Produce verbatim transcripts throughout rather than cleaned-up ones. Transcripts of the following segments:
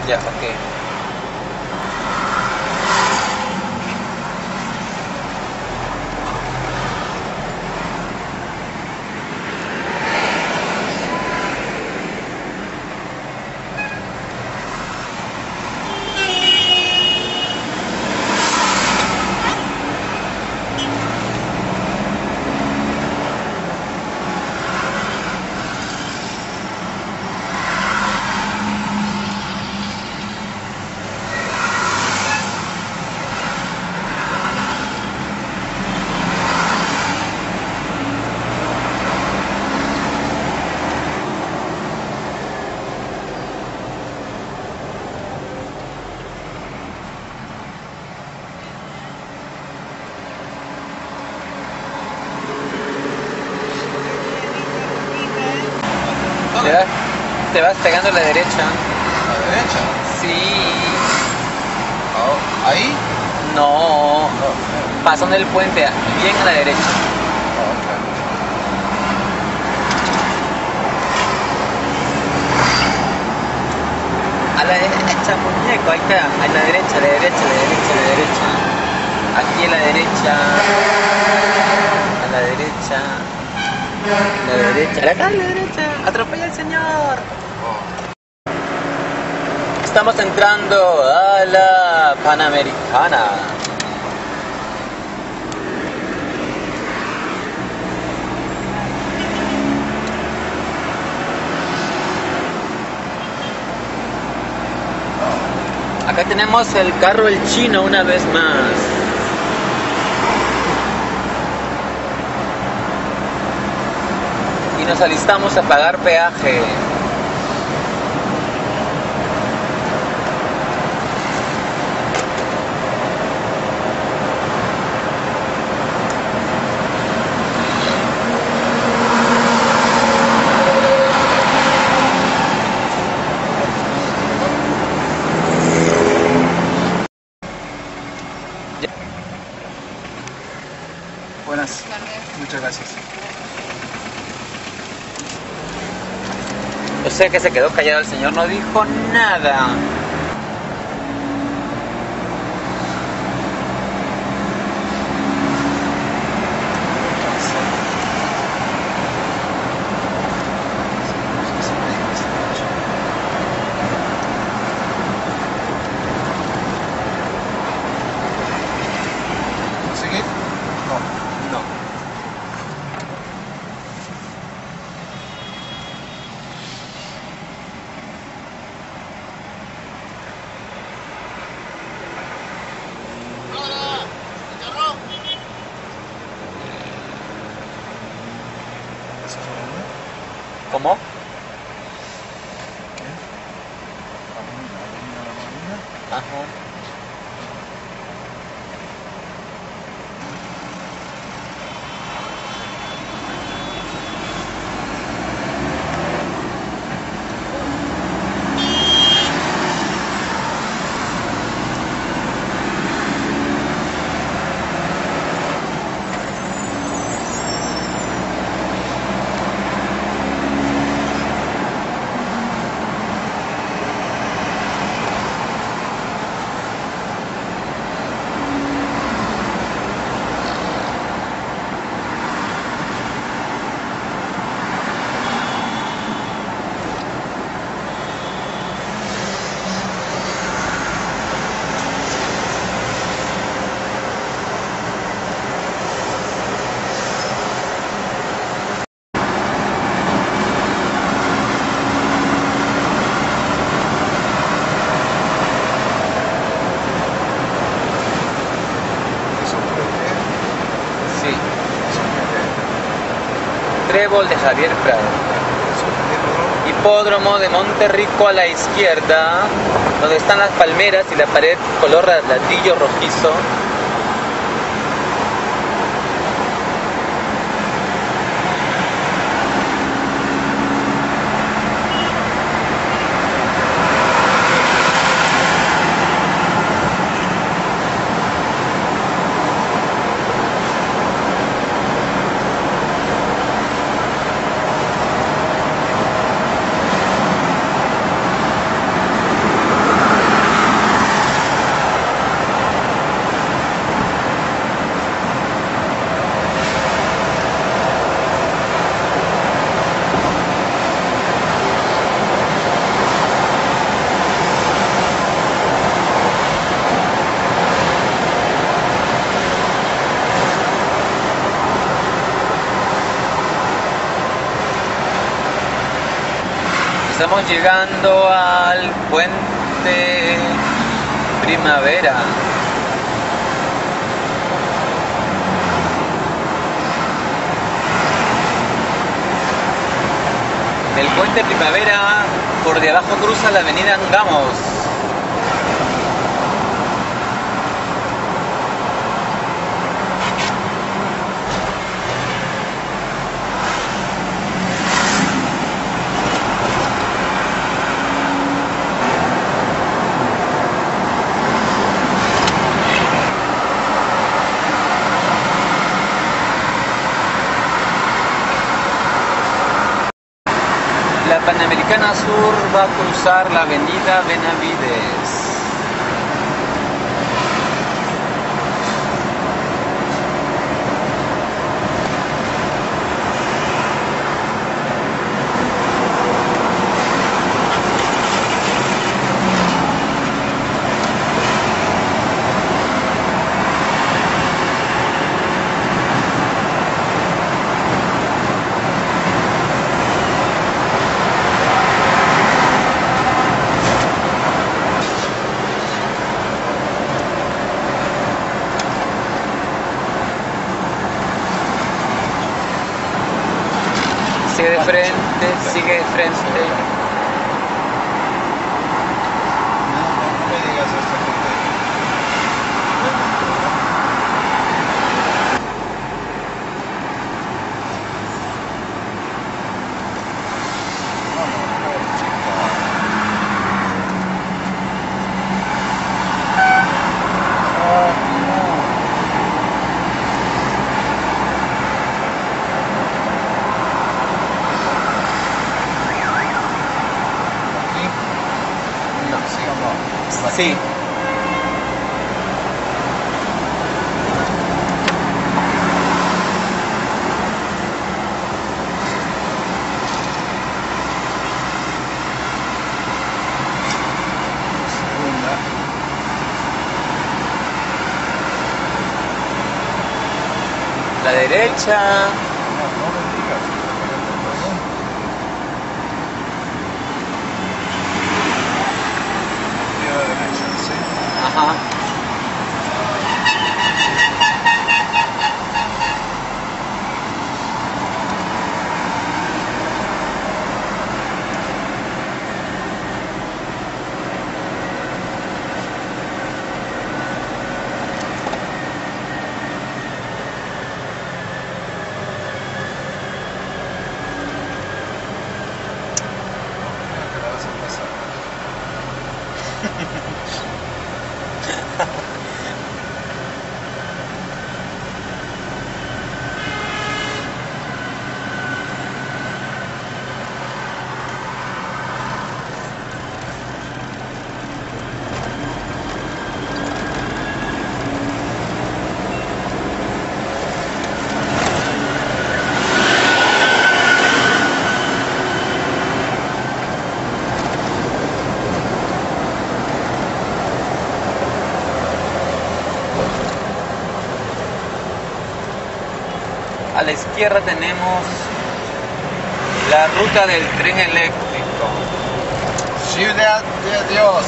Ya, ok. Te vas, te vas pegando a la derecha. ¿A la derecha? Sí. Oh, ¿ahí? No, pasando el puente, bien a la derecha. Oh, okay. A la derecha, muñeco, ahí está. A la derecha, a la derecha, a la derecha, a la derecha. Aquí a la derecha. A la derecha. A la derecha. Acá a la derecha. Atropella al señor. Oh. Estamos entrando a la Panamericana. Acá tenemos el carro el chino una vez más. Y nos alistamos a pagar peaje. Buenas. Muchas gracias. O sea que se quedó callado el señor, no dijo nada. ¿Seguir? No. No. ¿Eso es una luna? ¿Cómo? ¿Qué? ¿La luna? ¿La luna? ¿La luna? Ajá. ¿Eso fue qué? Sí. ¿Eso fue qué? Trébol de Javier Prado. ¿Eso fue qué? Hipódromo de Monterrico a la izquierda, donde están las palmeras y la pared color ladrillo rojizo. Estamos llegando al puente Primavera. Del puente Primavera, por de abajo cruza la avenida Angamos. La Panamericana Sur va a cruzar la avenida Benavides. Sigue de frente, sigue de frente. No, no, no me digas esto porque... Vamos, chica. Oh, no. Sí. Segunda. La derecha. No, no me digas. Y a la derecha, sí. Ajá. Creo que la vas a pasar. A la izquierda tenemos la ruta del tren eléctrico. Ciudad de Dios.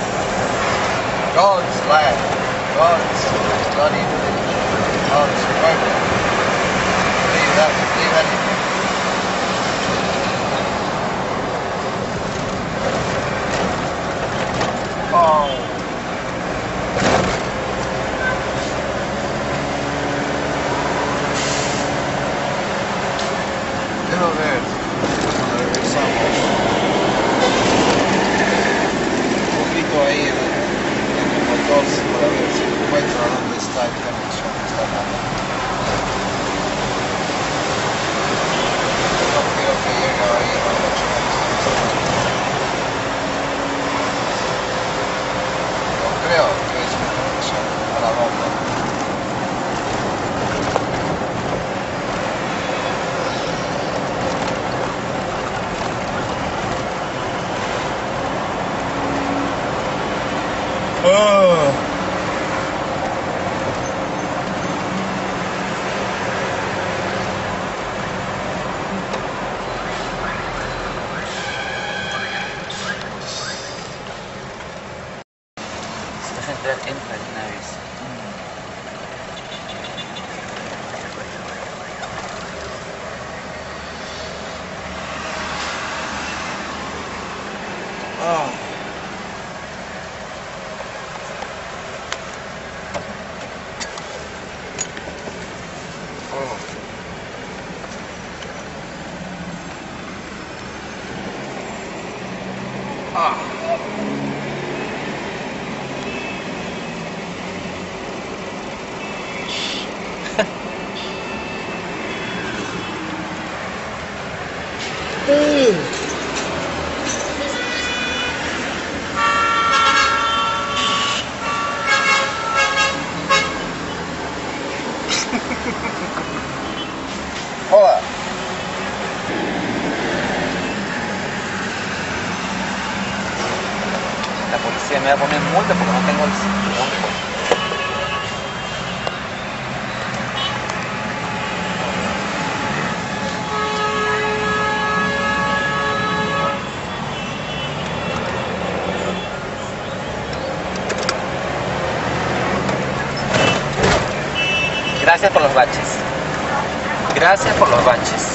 God's land. God's bloody village. God's pueblo. Leave that, leave anything. Oh. Quiero ver cuando regresamos un poquito ahí en el, en el motor para ver si encuentro dónde está el conexión que está dando. No creo que llegue ahí a la noche. No creo que es una conexión a la banda. Oh. entrar, entra de una vez. Oh. Oh. Ah. Joda. La policía me va a poner multa porque no tengo el cinturón. Gracias por los baches. Gracias por los baches.